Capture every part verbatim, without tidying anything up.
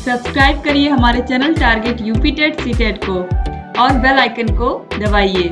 Subscribe करिए हमारे channel target UP TET C TET को और बेल आइकन को दबाइए।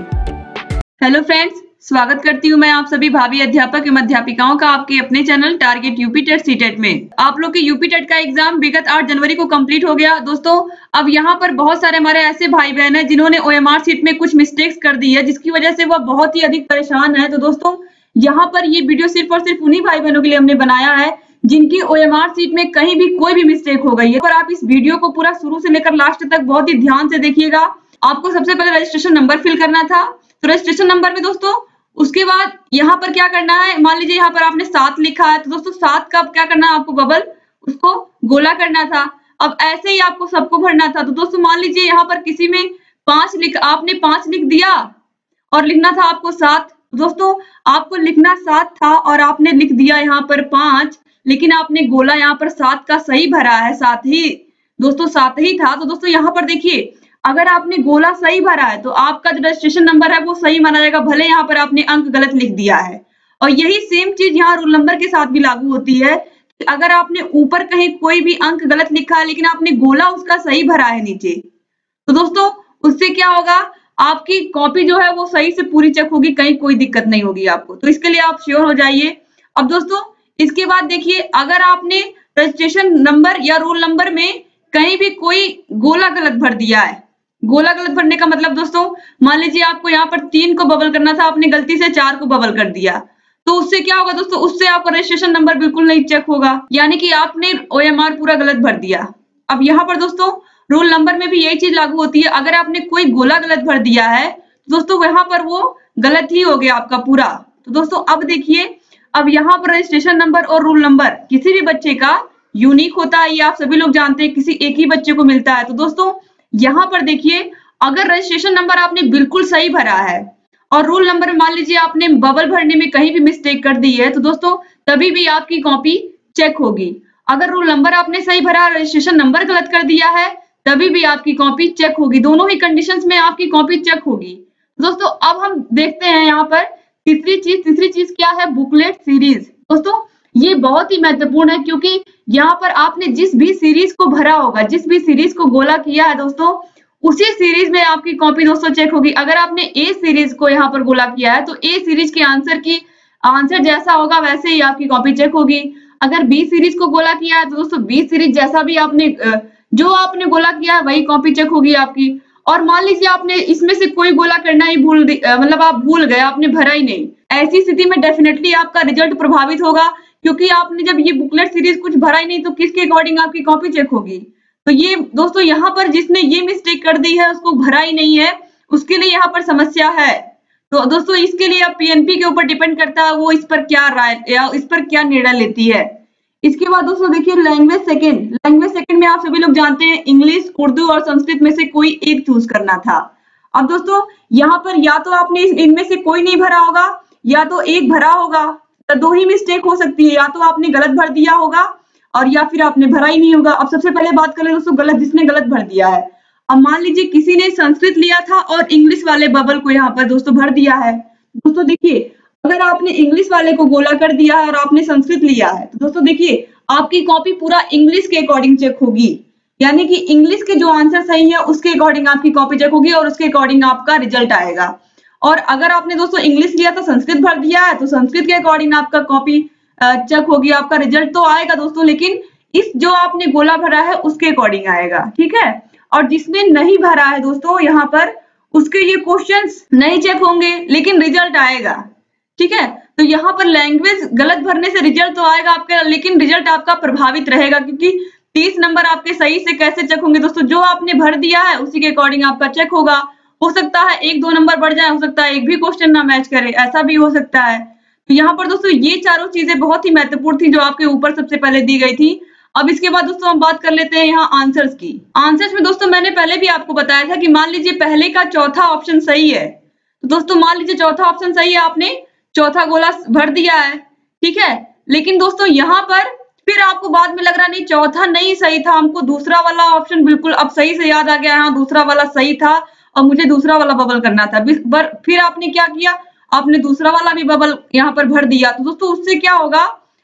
हेलो फ्रेंड्स, स्वागत करती हूँ मैं आप सभी भावी अध्यापक एवं अध्यापिकाओं का आपके अपने channel target UP TET C TET में। आप लोग के यूपी टेट का एग्जाम विगत आठ जनवरी को कंप्लीट हो गया दोस्तों। अब यहाँ पर बहुत सारे हमारे ऐसे भाई बहन हैं जिन्होंने ओएमआर सीट में कुछ मिस्टेक्स कर दी है, जिसकी वजह से वह बहुत ही अधिक परेशान है। तो दोस्तों यहाँ पर ये वीडियो सिर्फ और सिर्फ उन्हीं भाई बहनों के लिए हमने बनाया है जिनकी ओएमआर सीट में कहीं भी कोई भी मिस्टेक हो गई है। और आप इस वीडियो को पूरा शुरू से लेकर लास्ट तक बहुत ही ध्यान से देखिएगा। आपको सबसे पहले रजिस्ट्रेशन नंबर फिल करना था, तो रजिस्ट्रेशन नंबर में दोस्तों उसके बाद यहाँ पर क्या करना है, मान लीजिए यहाँ पर आपने सात लिखा है, तो दोस्तों सात का क्या करना है, आपको बबल उसको गोला करना था। अब ऐसे ही आपको सबको भरना था। तो दोस्तों मान लीजिए यहाँ पर किसी में पांच लिख आपने पांच लिख दिया और लिखना था आपको सात। दोस्तों आपको लिखना सात था और आपने लिख दिया यहाँ पर पांच, लेकिन आपने गोला यहाँ पर सात का सही भरा है, सात ही दोस्तों सात ही था। तो दोस्तों यहाँ पर देखिए, अगर आपने गोला सही भरा है तो आपका जो रजिस्ट्रेशन नंबर है वो सही माना जाएगा, भले यहाँ पर आपने अंक गलत लिख दिया है। और यही सेम चीज यहाँ रोल नंबर के साथ भी लागू होती है कि अगर आपने ऊपर कहीं कोई भी अंक गलत लिखा है लेकिन आपने गोला उसका सही भरा है नीचे, तो दोस्तों उससे क्या होगा, आपकी कॉपी जो है वो सही से पूरी चेक होगी, कहीं कोई दिक्कत नहीं होगी आपको। तो इसके लिए आप श्योर हो जाइए। अब दोस्तों इसके बाद देखिए, अगर आपने रजिस्ट्रेशन नंबर या रोल नंबर में कहीं भी कोई गोला गलत भर दिया है, गोला गलत भरने का मतलब दोस्तों मान लीजिए आपको यहाँ पर तीन को बबल करना था, आपने गलती से चार को बबल कर दिया, तो उससे क्या होगा दोस्तों, उससे आपका रजिस्ट्रेशन नंबर बिल्कुल नहीं चेक होगा, यानी कि आपने ओएमआर पूरा गलत भर दिया। अब यहाँ पर दोस्तों रोल नंबर में भी यही चीज लागू होती है। अगर आपने कोई गोला गलत भर दिया है तो दोस्तों वहां पर वो गलत ही हो गया आपका पूरा। तो दोस्तों अब देखिए, अब यहाँ पर रजिस्ट्रेशन नंबर और रोल नंबर किसी भी बच्चे का यूनिक होता है, ये आप सभी लोग जानते हैं, किसी एक ही बच्चे को मिलता है। तो दोस्तों यहाँ पर देखिए, अगर रजिस्ट्रेशन नंबर आपने बिल्कुल सही भरा है और रोल नंबर में मान लीजिए आपने बबल भरने में कहीं भी मिस्टेक कर दी है, तो दोस्तों तभी भी आपकी कॉपी चेक होगी। अगर रोल नंबर आपने सही भरा, रजिस्ट्रेशन नंबर गलत कर दिया है, तभी भी आपकी कॉपी चेक होगी। दोनों ही कंडीशंस में आपकी कॉपी चेक होगी। दोस्तों अब हम देखते हैं यहाँ पर तीसरी चीज। तीसरी चीज क्या है, बुकलेट सीरीज। दोस्तों ये बहुत ही महत्वपूर्ण है, क्योंकि यहाँ पर आपने जिस भी सीरीज को भरा होगा, जिस भी सीरीज को गोला किया है दोस्तों, उसी सीरीज में आपकी कॉपी दोस्तों चेक होगी। अगर आपने ए सीरीज को यहाँ पर गोला किया है तो ए सीरीज के आंसर की आंसर जैसा होगा वैसे ही आपकी कॉपी चेक होगी। अगर बी सीरीज को गोला किया है तो दोस्तों बी सीरीज जैसा भी आपने जो आपने गोला किया है वही कॉपी चेक होगी आपकी। और मान लीजिए आपने इसमें से कोई गोला करना ही भूल मतलब आप भूल गए, आपने भरा ही नहीं, ऐसी स्थिति में डेफिनेटली आपका रिजल्ट प्रभावित होगा, क्योंकि आपने जब ये बुकलेट सीरीज कुछ भरा ही नहीं तो किसके अकॉर्डिंग आपकी कॉपी चेक होगी। तो ये दोस्तों यहाँ पर जिसने ये मिस्टेक कर दी है उसको भरा ही नहीं है, उसके लिए यहाँ पर समस्या है। तो दोस्तों इसके लिए अब पीएनपी के ऊपर डिपेंड करता है वो इस पर क्या राय या इस पर क्या निर्णय लेती है। इसके बाद दोस्तों देखिए लैंग्वेज सेकंड। लैंग्वेज सेकंड में आप सभी लोग जानते हैं इंग्लिश, उर्दू और संस्कृत में से कोई एक चूज करना था। अब दोस्तों यहाँ पर या तो आपने इनमें से कोई नहीं भरा होगा या तो एक भरा होगा, तो दो ही मिस्टेक हो सकती है, या तो आपने गलत भर दिया होगा और या फिर आपने भरा ही नहीं होगा। अब सबसे पहले बात कर ले दोस्तों गलत, जिसने गलत भर दिया है। अब मान लीजिए किसी ने संस्कृत लिया था और इंग्लिश वाले बबल को यहाँ पर दोस्तों भर दिया है। दोस्तों देखिए, अगर आपने इंग्लिश वाले को गोला कर दिया है और आपने संस्कृत लिया है तो दोस्तों देखिए आपकी कॉपी पूरा इंग्लिश के अकॉर्डिंग चेक होगी, यानी कि इंग्लिश के जो आंसर सही है उसके अकॉर्डिंग आपकी कॉपी चेक होगी और उसके अकॉर्डिंग आपका रिजल्ट आएगा। और अगर आपने दोस्तों इंग्लिश लिया तो संस्कृत भर दिया है तो संस्कृत के अकॉर्डिंग आपका कॉपी चेक होगी, आपका रिजल्ट तो आएगा दोस्तों, लेकिन इस जो आपने गोला भरा है उसके अकॉर्डिंग आएगा, ठीक है। और जिसने नहीं भरा है दोस्तों यहाँ पर उसके ये क्वेश्चंस नहीं चेक होंगे लेकिन रिजल्ट आएगा, ठीक है। तो यहाँ पर लैंग्वेज गलत भरने से रिजल्ट तो आएगा आपके, लेकिन रिजल्ट आपका प्रभावित रहेगा, क्योंकि तीस नंबर आपके सही से कैसे चेक होंगे दोस्तों, जो आपने भर दिया है उसी के अकॉर्डिंग आपका चेक होगा। हो सकता है एक दो नंबर बढ़ जाए, हो सकता है एक भी क्वेश्चन ना मैच करे, ऐसा भी हो सकता है। तो यहाँ पर दोस्तों ये चारों चीजें बहुत ही महत्वपूर्ण थी जो आपके ऊपर सबसे पहले दी गई थी। अब इसके बाद दोस्तों हम बात कर लेते हैं यहाँ आंसर्स की। आंसर्स में दोस्तों मैंने पहले भी आपको बताया था कि मान लीजिए पहले का चौथा ऑप्शन सही है, तो दोस्तों मान लीजिए चौथा ऑप्शन सही है, आपने चौथा गोला भर दिया है, ठीक है। लेकिन दोस्तों यहाँ पर फिर आपको बाद में लग रहा नहीं चौथा नहीं सही था, हमको दूसरा वाला ऑप्शन बिल्कुल अब सही से याद आ गया, हाँ दूसरा वाला सही था और मुझे दूसरा वाला बबल करना था। फिर आपने क्या किया, आपने दूसरा वाला भी बबल यहाँ पर भर दिया। तो दोस्तों उससे क्या होगा,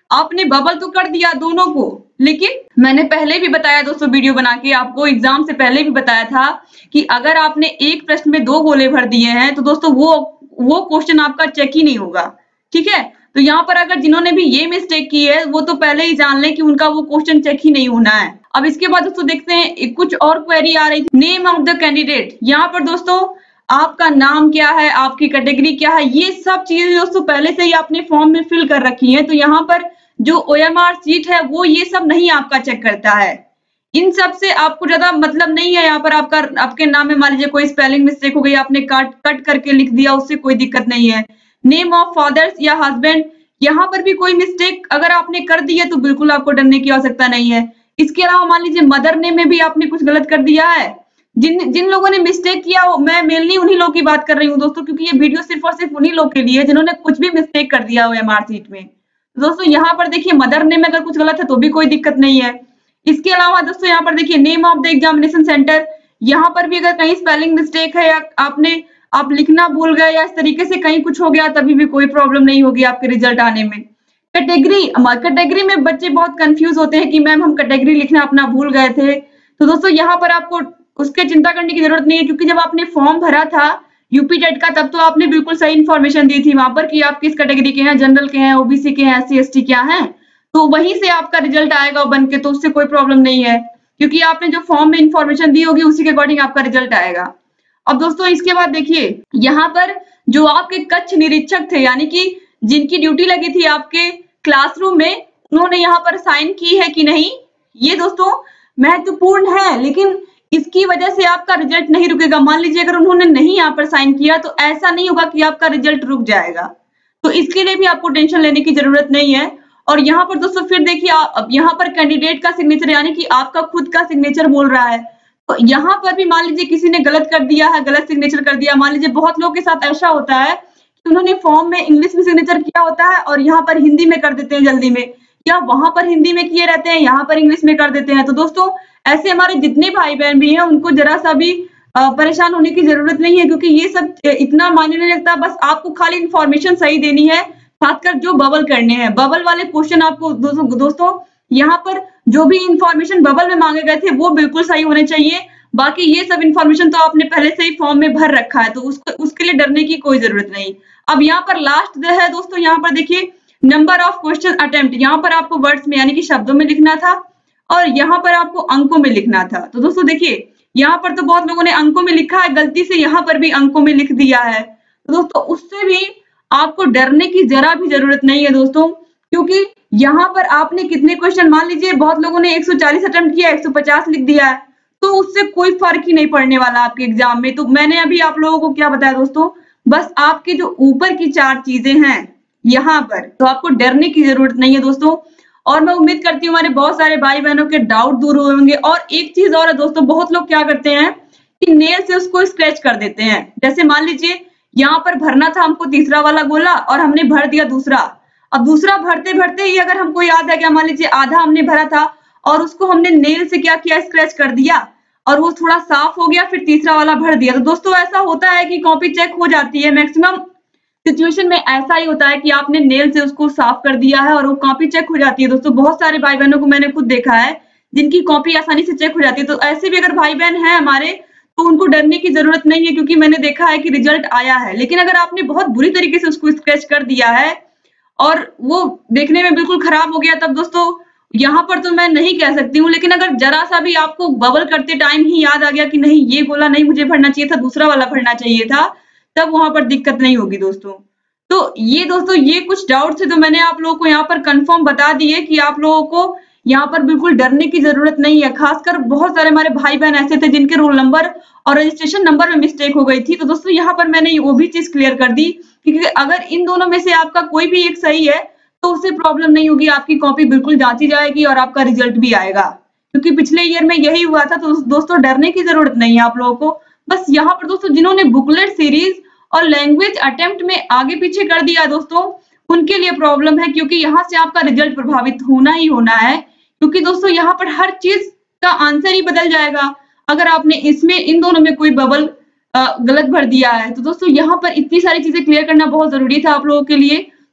आपने बबल तो कर दिया दोनों को, लेकिन मैंने पहले भी बताया दोस्तों वीडियो बना के आपको, एग्जाम से पहले भी बताया था कि अगर आपने एक प्रश्न में दो गोले भर दिए हैं तो दोस्तों वो वो क्वेश्चन आपका चेक ही नहीं होगा। ठीक है, तो यहाँ पर अगर जिन्होंने भी ये मिस्टेक की है वो तो पहले ही जान लें कि उनका वो क्वेश्चन चेक ही नहीं होना है। अब इसके बाद दोस्तों देखते हैं कुछ और क्वेरी आ रही थी, नेम ऑफ द कैंडिडेट। यहाँ पर दोस्तों आपका नाम क्या है, आपकी कैटेगरी क्या है, ये सब चीजें दोस्तों पहले से ही आपने फॉर्म में फिल कर रखी है, तो यहाँ पर जो ओ एम आर शीट है वो ये सब नहीं आपका चेक करता है। इन सब से आपको ज्यादा मतलब नहीं है। यहाँ पर आपका आपके नाम में मान लीजिए कोई स्पेलिंग मिस्टेक हो गई, आपने काट कट करके लिख दिया, उससे कोई दिक्कत नहीं है। नेम ऑफ फादर्स या हस्बैंड, यहाँ पर भी कोई मिस्टेक अगर आपने कर दी है तो बिल्कुल आपको डरने की आवश्यकता नहीं है। इसके अलावा मान लीजिए मदर नेम में भी आपने कुछ गलत कर दिया है। जिन जिन लोगों ने मिस्टेक किया हो, मैं मेनली उन्हीं लोगों की बात कर रही हूँ दोस्तों, क्योंकि ये वीडियो सिर्फ और सिर्फ उन्हीं लोग के लिए है जिन्होंने कुछ भी मिस्टेक कर दिया हो एमआर शीट में। दोस्तों यहाँ पर देखिए मदर नेम में अगर कुछ गलत है तो भी कोई दिक्कत नहीं है। इसके अलावा दोस्तों यहाँ पर देखिए name of the examination centre, यहाँ पर भी अगर कहीं स्पेलिंग मिस्टेक है या आपने आप लिखना भूल गए या इस तरीके से कहीं कुछ हो गया तभी भी कोई प्रॉब्लम नहीं होगी आपके रिजल्ट आने में। कैटेगरी, कैटेगरी में बच्चे बहुत कंफ्यूज होते हैं कि मैम हम कैटेगरी लिखना अपना भूल गए थे। तो दोस्तों यहाँ पर आपको उसके चिंता करने की जरूरत नहीं है, क्योंकि जब आपने फॉर्म भरा था यूपी टेट का तब तो आपने बिल्कुल सही इन्फॉर्मेशन दी थी वहां पर कि आप किस कैटेगरी के हैं, जनरल के हैं, ओबीसी के हैं, एससी एसटी क्या हैं, तो वहीं से आपका रिजल्ट आएगा बन के, तो उससे कोई प्रॉब्लम नहीं है, क्योंकि आपने जो फॉर्म में इन्फॉर्मेशन दी होगी उसी के अकॉर्डिंग आपका रिजल्ट आएगा। अब दोस्तों इसके बाद देखिए यहाँ पर जो आपके कक्ष निरीक्षक थे, यानी कि जिनकी ड्यूटी लगी थी आपके क्लासरूम में, उन्होंने यहाँ पर साइन की है कि नहीं, ये दोस्तों महत्वपूर्ण है। लेकिन इसकी वजह से आपका रिजल्ट नहीं रुकेगा। मान लीजिए अगर उन्होंने नहीं यहाँ पर साइन किया तो ऐसा नहीं होगा कि आपका रिजल्ट रुक जाएगा, तो इसके लिए भी आपको टेंशन लेने की जरूरत नहीं है। और यहाँ पर दोस्तों फिर देखिए अब यहाँ पर कैंडिडेट का सिग्नेचर यानी कि आपका खुद का सिग्नेचर बोल रहा है, तो यहाँ पर भी मान लीजिए किसी ने गलत कर दिया है, गलत सिग्नेचर कर दिया। मान लीजिए बहुत लोगों के साथ ऐसा होता है कि उन्होंने फॉर्म में इंग्लिश में सिग्नेचर किया होता है और यहाँ पर हिंदी में कर देते हैं जल्दी में, या वहां पर हिंदी में किए रहते हैं, यहाँ पर इंग्लिश में कर देते हैं। तो दोस्तों ऐसे हमारे जितने भाई बहन भी हैं उनको जरा सा भी परेशान होने की जरूरत नहीं है, क्योंकि ये सब इतना मायने नहीं रखता। बस आपको खाली इंफॉर्मेशन सही देनी है, खासकर जो बबल करने हैं, बबल वाले क्वेश्चन आपको दोस्तों दोस्तों यहाँ पर जो भी इंफॉर्मेशन बबल में मांगे गए थे वो बिल्कुल सही होने चाहिए। बाकी ये सब इंफॉर्मेशन तो आपने पहले से ही फॉर्म में भर रखा है, तो उसको उसके लिए डरने की कोई जरूरत नहीं। अब यहाँ पर लास्ट जो है दोस्तों, यहाँ पर देखिए नंबर ऑफ क्वेश्चन अटेम्प्ट, यहाँ पर आपको वर्ड्स में यानी कि शब्दों में लिखना था और यहाँ पर आपको अंकों में लिखना था। तो दोस्तों देखिए यहाँ पर तो बहुत लोगों ने अंकों में लिखा है, गलती से यहाँ पर भी अंकों में लिख दिया है। तो दोस्तों उससे भी आपको डरने की जरा भी जरूरत नहीं है दोस्तों, क्योंकि यहाँ पर आपने कितने क्वेश्चन, मान लीजिए बहुत लोगों ने एक सौ चालीस अटेम्प्ट किया, एक सौ पचास लिख दिया है, तो उससे कोई फर्क ही नहीं पड़ने वाला आपके एग्जाम में। तो मैंने अभी आप लोगों को क्या बताया दोस्तों, बस आपके जो ऊपर की चार चीजें हैं यहाँ पर, तो आपको डरने की जरूरत नहीं है दोस्तों। और मैं उम्मीद करती हूँ हमारे बहुत सारे भाई बहनों के डाउट दूर हुए होंगे। और एक चीज और है दोस्तों, बहुत लोग क्या करते हैं कि नेल से उसको स्क्रैच कर देते हैं। जैसे मान लीजिए यहाँ पर भरना था हमको तीसरा वाला गोला और हमने भर दिया दूसरा। अब दूसरा भरते भरते ही अगर हमको याद है, क्या मान लीजिए आधा हमने भरा था और उसको हमने नेल से क्या किया, स्क्रैच कर दिया और वो थोड़ा साफ हो गया, फिर तीसरा वाला भर दिया। तो दोस्तों ऐसा होता है कि कॉपी चेक हो जाती है। मैक्सिमम सिचुएशन में ऐसा ही होता है कि आपने नेल से उसको साफ कर दिया है और वो कॉपी चेक हो जाती है। दोस्तों बहुत सारे भाई बहनों को मैंने खुद देखा है जिनकी कॉपी आसानी से चेक हो जाती है। तो ऐसे भी अगर भाई बहन हैं हमारे तो उनको डरने की जरूरत नहीं है, क्योंकि मैंने देखा है कि रिजल्ट आया है। लेकिन अगर आपने बहुत बुरी तरीके से उसको स्क्रैच कर दिया है और वो देखने में बिल्कुल खराब हो गया, तब दोस्तों यहाँ पर तो मैं नहीं कह सकती हूँ। लेकिन अगर जरा सा भी आपको बबल करते टाइम ही याद आ गया कि नहीं ये गोला नहीं मुझे भरना चाहिए था, दूसरा वाला भरना चाहिए था, तब वहां पर दिक्कत नहीं होगी दोस्तों। तो ये दोस्तों ये कुछ डाउट थे तो मैंने आप लोगों को यहाँ पर कंफर्म बता दिए कि आप लोगों को यहाँ पर बिल्कुल डरने की जरूरत नहीं है। खासकर बहुत सारे हमारे भाई बहन ऐसे थे जिनके रोल नंबर और रजिस्ट्रेशन नंबर में मिस्टेक हो गई थी। तो दोस्तों यहाँ पर मैंने वो भी चीज क्लियर कर दी, क्योंकि अगर इन दोनों में से आपका कोई भी एक सही है तो उससे प्रॉब्लम नहीं होगी, आपकी कॉपी बिल्कुल जांची जाएगी और आपका रिजल्ट भी आएगा, क्योंकि पिछले ईयर में यही हुआ था। तो दोस्तों डरने की जरूरत नहीं है आप लोगों को। बस यहाँ पर दोस्तों जिन्होंने बुकलेट सीरीज और लैंग्वेज अटेम्प्ट में आगे पीछे कर दिया दोस्तों, उनके लिए प्रॉब्लम है, क्योंकि यहाँ से आपका रिजल्ट प्रभावित होना ही होना है। क्योंकि दोस्तों यहाँ पर हर चीज का आंसर ही बदल जाएगा अगर आपने इसमें इन दोनों में कोई बबल गलत भर दिया है। तो दोस्तों यहाँ पर इतनी सारी चीजें क्लियर करना बहुत जरूरी था आप लोगों के लिए।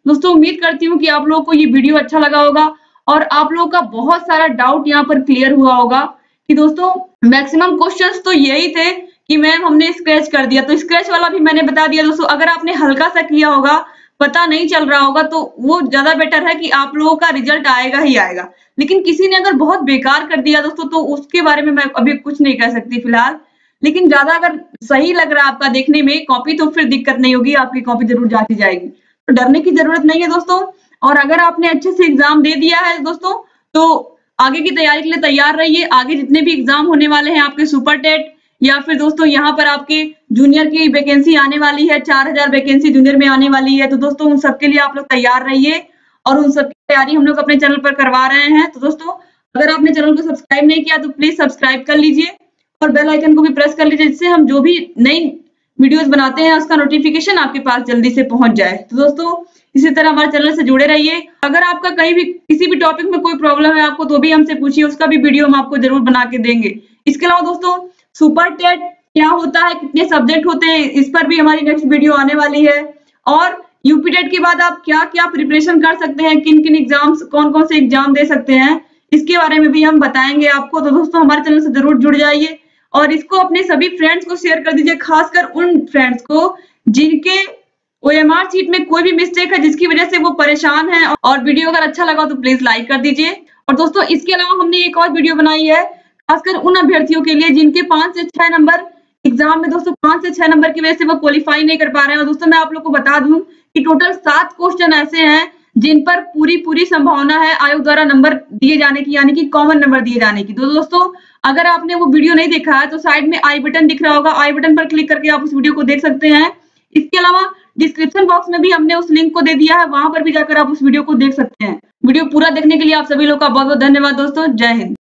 दोस्तों उम्मीद करती हूँ कि आप लोगों को ये वीडियो अच्छा लगा होगा और आप लोगों का बहुत सारा डाउट यहाँ पर क्लियर हुआ होगा कि दोस्तों मैक्सिमम क्वेश्चंस तो यही थे कि मैम हमने स्क्रैच कर दिया, तो स्क्रैच वाला भी मैंने बता दिया दोस्तों। अगर आपने हल्का सा किया होगा, पता नहीं चल रहा होगा, तो वो ज्यादा बेटर है कि आप लोगों का रिजल्ट आएगा ही आएगा। लेकिन किसी ने अगर बहुत बेकार कर दिया दोस्तों, तो उसके बारे में मैं अभी कुछ नहीं कह सकती फिलहाल। लेकिन ज्यादा अगर सही लग रहा है आपका देखने में कॉपी, तो फिर दिक्कत नहीं होगी, आपकी कॉपी जरूर जांची जाएगी, तो डरने की जरूरत नहीं है दोस्तों। और अगर आपने अच्छे से एग्जाम दे दिया है दोस्तों, तो आगे की तैयारी के लिए तैयार रहिए। आगे जितने भी एग्जाम होने वाले हैं आपके सुपर टेट या फिर दोस्तों यहाँ पर आपके जूनियर की वैकेंसी आने वाली है, चार हजार वैकेंसी जूनियर में आने वाली है, तो दोस्तों उन सबके लिए आप लोग तैयार रहिए और उन सबकी तैयारी हम लोग अपने चैनल पर करवा रहे हैं। तो दोस्तों अगर आपने चैनल को सब्सक्राइब नहीं किया तो प्लीज सब्सक्राइब कर लीजिए और बेल आइकन को भी प्रेस कर लीजिए, जिससे हम जो भी नई वीडियोस बनाते हैं उसका नोटिफिकेशन आपके पास जल्दी से पहुंच जाए। तो दोस्तों इसी तरह हमारे चैनल से जुड़े रहिए। अगर आपका कहीं भी किसी भी टॉपिक में कोई प्रॉब्लम है आपको, तो भी हमसे पूछिए, उसका भी वीडियो हम आपको जरूर बना के देंगे। इसके अलावा दोस्तों सुपर टेट क्या होता है, कितने सब्जेक्ट होते हैं, इस पर भी हमारी नेक्स्ट वीडियो आने वाली है। और यूपी टेट के बाद आप क्या क्या प्रिपरेशन कर सकते हैं, किन किन एग्जाम्स, कौन कौन से एग्जाम दे सकते हैं, इसके बारे में भी हम बताएंगे आपको। तो दोस्तों हमारे चैनल से जरूर जुड़ जाइए और इसको अपने सभी फ्रेंड्स को शेयर कर दीजिए, खासकर उन फ्रेंड्स को जिनके ओएमआर शीट में कोई भी मिस्टेक है जिसकी वजह से वो परेशान है। और वीडियो अगर अच्छा लगा तो प्लीज लाइक कर दीजिए। और दोस्तों इसके अलावा हमने एक और वीडियो बनाई है खासकर उन अभ्यर्थियों के लिए जिनके पांच से छह नंबर एग्जाम में दोस्तों पांच से छह नंबर की वजह से वो क्वालिफाई नहीं कर पा रहे हैं। और दोस्तों मैं आप लोग को बता दूं कि टोटल सात क्वेश्चन ऐसे हैं जिन पर पूरी पूरी संभावना है आयोग द्वारा नंबर दिए जाने की, यानी कि कॉमन नंबर दिए जाने की। तो दोस्तों अगर आपने वो वीडियो नहीं देखा है तो साइड में आई बटन दिख रहा होगा, आई बटन पर क्लिक करके आप उस वीडियो को देख सकते हैं। इसके अलावा डिस्क्रिप्शन बॉक्स में भी हमने उस लिंक को दे दिया है, वहां पर भी जाकर आप उस वीडियो को देख सकते हैं। वीडियो पूरा देखने के लिए आप सभी लोग का बहुत बहुत धन्यवाद दोस्तों। जय हिंद।